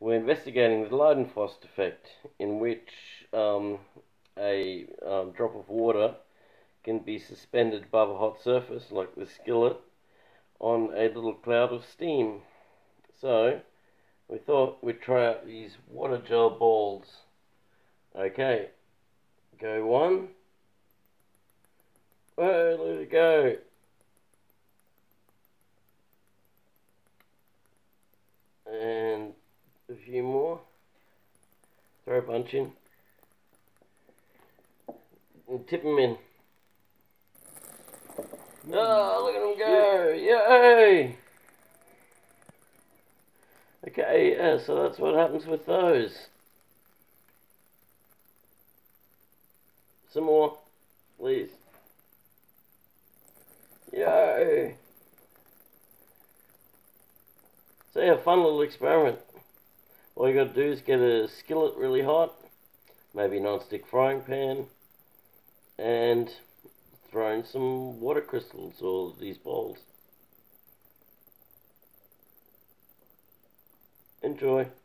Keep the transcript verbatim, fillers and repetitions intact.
we're investigating the Leidenfrost Effect, in which um, a um, drop of water can be suspended above a hot surface, like the skillet, on a little cloud of steam. So, we thought we'd try out these water gel balls. Okay, go one. Whoa, let it go. And a few more. Throw a bunch in. And tip them in. Oh, look at them go! Yay! Okay, yeah, so that's what happens with those. Some more, please. Yay! So yeah, fun little experiment. All you got to do is get a skillet really hot, maybe a non-stick frying pan, and throw in some water crystals or these balls. Enjoy.